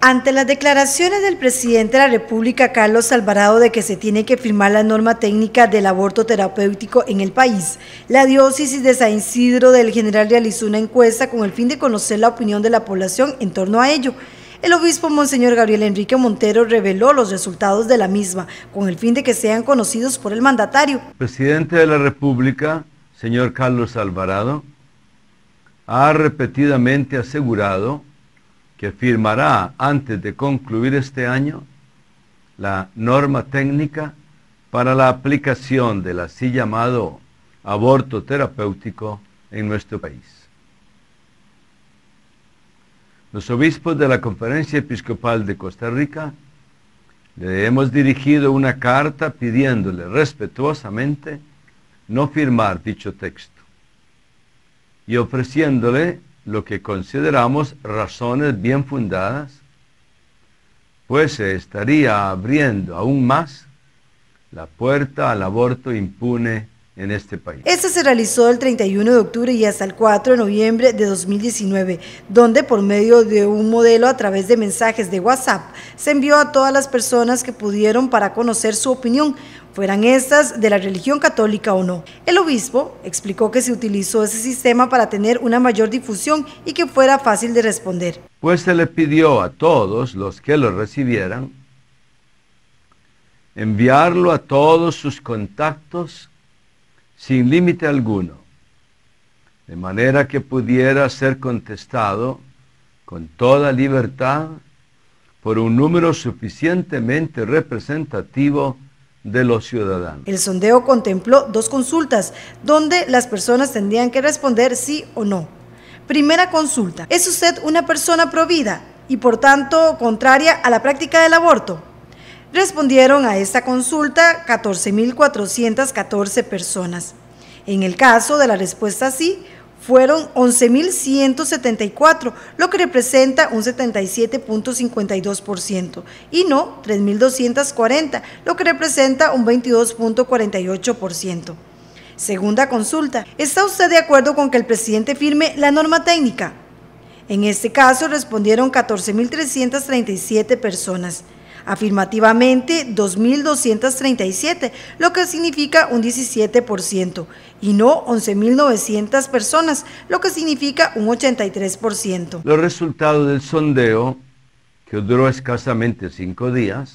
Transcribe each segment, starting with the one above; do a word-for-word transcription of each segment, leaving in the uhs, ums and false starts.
Ante las declaraciones del presidente de la República, Carlos Alvarado, de que se tiene que firmar la norma técnica del aborto terapéutico en el país, la diócesis de San Isidro del General realizó una encuesta con el fin de conocer la opinión de la población en torno a ello. El obispo Monseñor Gabriel Enrique Montero reveló los resultados de la misma, con el fin de que sean conocidos por el mandatario. El presidente de la República, señor Carlos Alvarado, ha repetidamente asegurado que firmará antes de concluir este año la norma técnica para la aplicación del así llamado aborto terapéutico en nuestro país. Los obispos de la Conferencia Episcopal de Costa Rica le hemos dirigido una carta pidiéndole respetuosamente no firmar dicho texto y ofreciéndole lo que consideramos razones bien fundadas, pues se estaría abriendo aún más la puerta al aborto impune en este país. Este se realizó del treinta y uno de octubre y hasta el cuatro de noviembre de dos mil diecinueve, donde por medio de un modelo a través de mensajes de WhatsApp se envió a todas las personas que pudieron para conocer su opinión, fueran estas de la religión católica o no. El obispo explicó que se utilizó ese sistema para tener una mayor difusión y que fuera fácil de responder. Pues se le pidió a todos los que lo recibieran enviarlo a todos sus contactos sin límite alguno, de manera que pudiera ser contestado con toda libertad por un número suficientemente representativo de los ciudadanos. El sondeo contempló dos consultas, donde las personas tendrían que responder sí o no. Primera consulta: ¿es usted una persona provida y por tanto contraria a la práctica del aborto? Respondieron a esta consulta catorce mil cuatrocientas catorce personas. En el caso de la respuesta sí, fueron once mil ciento setenta y cuatro, lo que representa un setenta y siete punto cincuenta y dos por ciento, y no tres mil doscientos cuarenta, lo que representa un veintidós punto cuarenta y ocho por ciento. Segunda consulta: ¿está usted de acuerdo con que el presidente firme la norma técnica? En este caso respondieron catorce mil trescientas treinta y siete personas. Afirmativamente dos mil doscientas treinta y siete, lo que significa un diecisiete por ciento, y no once mil novecientas personas, lo que significa un ochenta y tres por ciento. Los resultados del sondeo, que duró escasamente cinco días,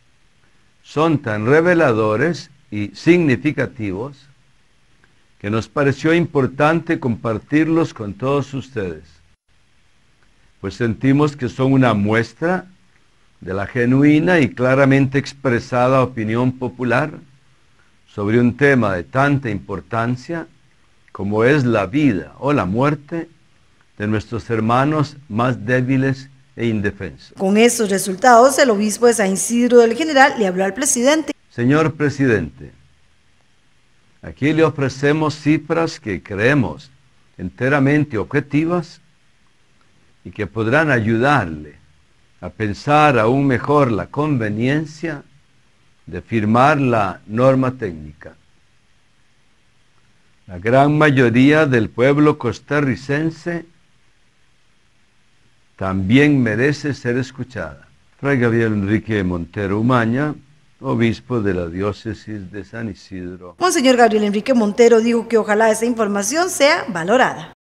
son tan reveladores y significativos que nos pareció importante compartirlos con todos ustedes, pues sentimos que son una muestra de la genuina y claramente expresada opinión popular sobre un tema de tanta importancia como es la vida o la muerte de nuestros hermanos más débiles e indefensos. Con estos resultados, el obispo de San Isidro del General le habló al presidente. Señor presidente, aquí le ofrecemos cifras que creemos enteramente objetivas y que podrán ayudarle a pensar aún mejor la conveniencia de firmar la norma técnica. La gran mayoría del pueblo costarricense también merece ser escuchada. Fray Gabriel Enrique Montero Umaña, obispo de la diócesis de San Isidro. Monseñor Gabriel Enrique Montero dijo que ojalá esa información sea valorada.